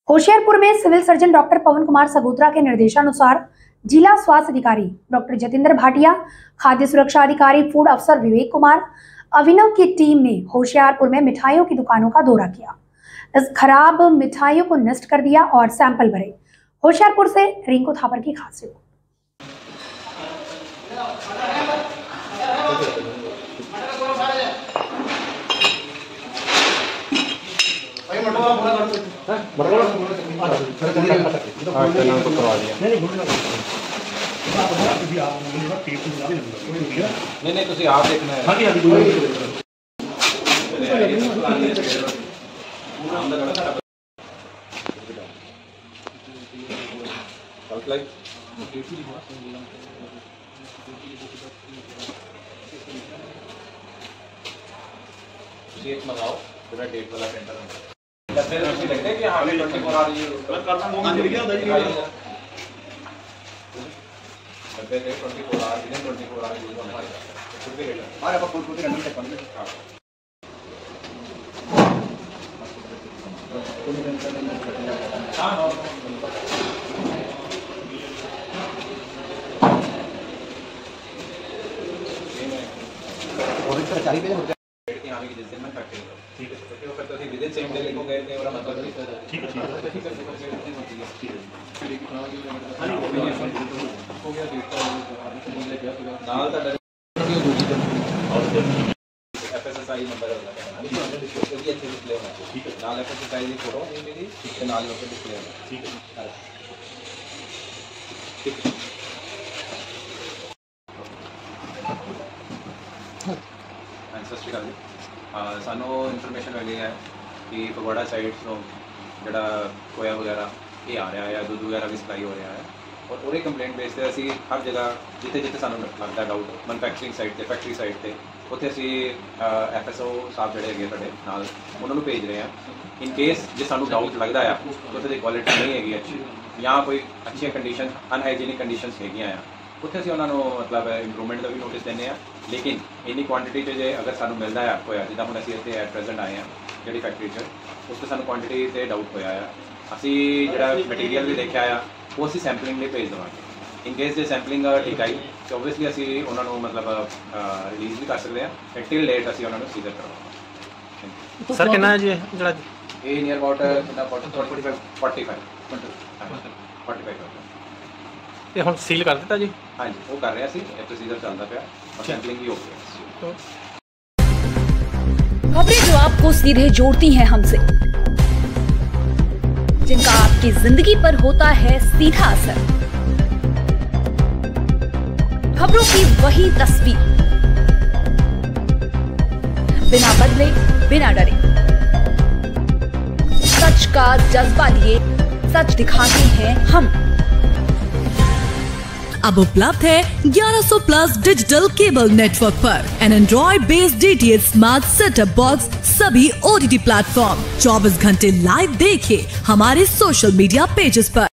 होशियारपुर में civil surgeon doctor Pawan Kumar Sagotra के निर्देशानुसार जिला स्वास्थ्य अधिकारी डॉक्टर जतेंद्र भाटिया, खाद्य सुरक्षा अधिकारी फूड अफसर विवेक कुमार, अभिनव की टीम ने होशियारपुर में मिठाइयों की दुकानों का दौरा किया। इस खराब मिठाइयों को नष्ट कर दिया और सैंपल भरे। होशियारपुर से रिंकू थापर की खास रिपोर्ट। नहीं तुसी आप देखना है। एक मंगाओ पूरा डेट वाला सेंटर में लगते हैं कि हाँ 24 आ रही है करना मोबाइल गया होता जी लगते हैं 24 आ रही है 24 आ रही है हमारे हमारे पास खुद रन तक कंप्लीट हां और इस तरह 4 पेज होते हैं यहां की जिस दिन में फैक्ट्री ठीक है तो वो करते थे विद इन सेम डे को गए थे और मतलब ठीक है हो गया नाल दा एफएसएसआई नंबर है ये अच्छे डिस्प्ले होना ठीक है नाल एफएसएसआई की फोटो मेरी ते नाल लोग डिस्प्ले होना ठीक है ठीक है सानू इनफॉर्मेशन मिली है कि फगवाड़ा साइड ਤੋਂ ਜਿਹੜਾ ਕੋਇਆ ਵਗੈਰਾ ਇਹ ਆ ਰਿਹਾ ਹੈ ਦੁੱਧ ਵਗੈਰਾ ਵੀ ਸਪਲਾਈ ਹੋ ਰਿਹਾ ਹੈ ਔਰ ਉਹਦੇ ਕੰਪਲੇਂਟ ਬੇਸ ਤੇ ਅਸੀਂ ਹਰ ਜਗ੍ਹਾ ਜਿੱਥੇ ਸਾਨੂੰ ਲੱਗਦਾ ਡਾਊਟ ਮੈਨੂਫੈਕਚਰਿੰਗ ਸਾਈਡ ਤੇ ਫੈਕਟਰੀ ਸਾਈਡ ਤੇ ਉੱਥੇ ਅਸੀਂ ਐਫਐਸਓ ਸਾਹਿਬ ਜਿਹੜੇ ਹੈਗੇ ਸਾਡੇ ਨਾਲ ਉਹਨਾਂ ਨੂੰ ਭੇਜ ਰਹੇ ਹਾਂ ਇਨ ਕੇਸ ਜੇ ਸਾਨੂੰ ਡਾਊਟ ਲੱਗਦਾ ਆ ਉੱਥੇ ਦੀ ਕੁਆਲਿਟੀ ਨਹੀਂ ਹੈਗੀ ਅੱਛੀ ਜਾਂ ਕੋਈ ਅੱਛੀਆਂ ਕੰਡੀਸ਼ਨ ਅਨਹਾਈਜੀਨਿਕ ਕੰਡੀਸ਼ਨਸ ਹੈਗੀਆਂ ਆ ਉੱਥੇ ਅਸੀਂ ਉਹਨਾਂ ਨੂੰ ਮਤਲਬ ਇੰਪਰੂਵਮੈਂਟ ਦਾ ਵੀ ਨੋਟਿਸ ਦਿੰਦੇ ਆ ਲੇਕਿਨ ਇੰਨੀ ਕੁਆਂਟੀਟੀ 'ਚ ਜੇ ਅਗਰ ਸਾਨੂੰ ਮਿਲਦਾ ਆ ਹੋਇਆ ਜਿੱਦਾਂ ਹੁਣ ਅਸੀਂ ਇੱਥੇ ਐਟ ਪ੍ਰੈਜ਼ੈਂਟ ਆਏ ਆ ਜਿਹੜੀ ਫੈਕਟਰੀ 'ਚ ਉਸ 'ਤੇ ਸਾਨੂੰ ਕੁਆਂਟੀਟੀ 'ਤੇ ਡਾਊਟ ਹੋਇਆ ਆ ਅਸੀਂ ਜਿਹੜਾ ਮਟੀਰੀਅਲ ਵੀ ਦੇਖਿਆ ਆ ਉਹ ਅਸੀਂ ਸੈਂਪਲਿੰਗ ਲਈ ਭੇਜ ਦੇਵਾਂਗੇ ਇਨ ਕੇਸ ਜੇ ਸੈਂਪਲਿੰਗ ਠੀਕ ਆਈ ਤਾਂ ਓਬਵੀਅਸਲੀ ਅਸੀਂ ਉਹਨਾਂ ਨੂੰ ਮਤਲਬ ਰਿਲੀਜ਼ ਵੀ ਕਰ ਸਕਦੇ ਆ ਟਿਲ ਲੇਟ ਅਸੀਂ ਉਹਨਾਂ ਨੂੰ ਸੀਜ਼ਰ ਕਰਵਾਵਾਂਗੇ ਸਰ ਕਿੰਨਾ ਜੀ ਜਿਹੜਾ ਇਹ ਨੀਅਰ ਅਬਾਊਟ ਕਿੰਨਾ 45 ਇਹ ਹੁਣ ਸੀਲ ਕਰ ਦਿੱਤਾ ਜੀ हाँ जी वो कर रहे हैं ये प्रोसीजर चलता पाया और सैंपलिंग भी हो गई। खबरें जो आपको सीधे जोड़ती हैं हमसे, जिनका आपकी जिंदगी पर होता है सीधा असर, खबरों की वही तस्वीर बिना बदले बिना डरे, सच का जज्बा लिए सच दिखाते हैं हम। अब उपलब्ध है 1100 प्लस डिजिटल केबल नेटवर्क पर an Android based DTH smart setup box सभी OTT प्लेटफॉर्म 24 घंटे लाइव देखिए हमारे सोशल मीडिया पेजेस पर।